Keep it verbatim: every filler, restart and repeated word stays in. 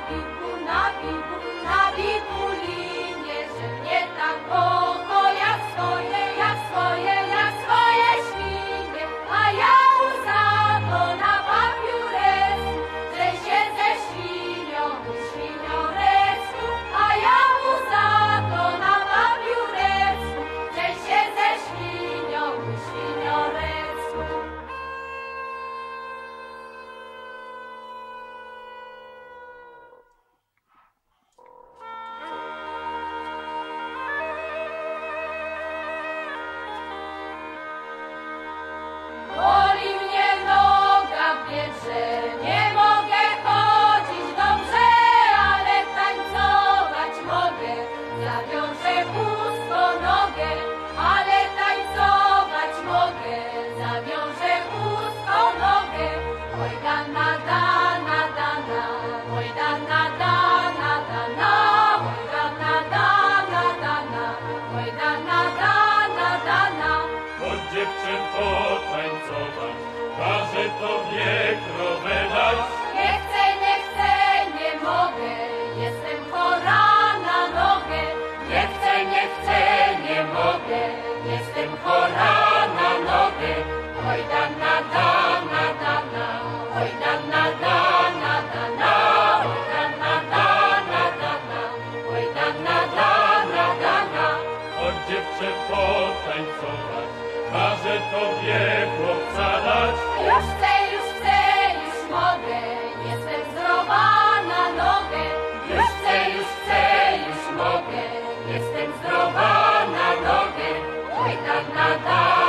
biku, na biku, na biku linie, że mnie tak kocho, ja swoje, ja swoje, ja swoje świnie, a ja za to na papiuresku, że się ze świnią, świnioresku, a ja za to na papiuresku, że się ze świnią, świnioresku. Boli mnie noga w biedrze, nie mogę chodzić dobrze, ale tańcować mogę. Zawiążę pustą nogę, ale tańcować mogę. Zawiążę pustą nogę. Oj dana, dana, dana, oj dana, dana, dana, oj dana, dana, dana, oj dana, dana, dana. Chodź dziewczęto tańcować, każe tobie krowę dać. Nie chcę, nie chcę, nie mogę, jestem chora na nogę. Nie chcę, nie chcę, nie mogę, jestem chora na nogę. Oj dana, dana, dana, oj dana, dana, dana, oj dana, dana, dana, oj dana, dana, dana. Chodź dziewczęto tańcować, każe tobie chłopca dać. Już chcę, już chcę, już mogę, jestem zdrowa na nogę. Już chcę, już chcę, już mogę, jestem zdrowa na nogę. Oj dana, dana.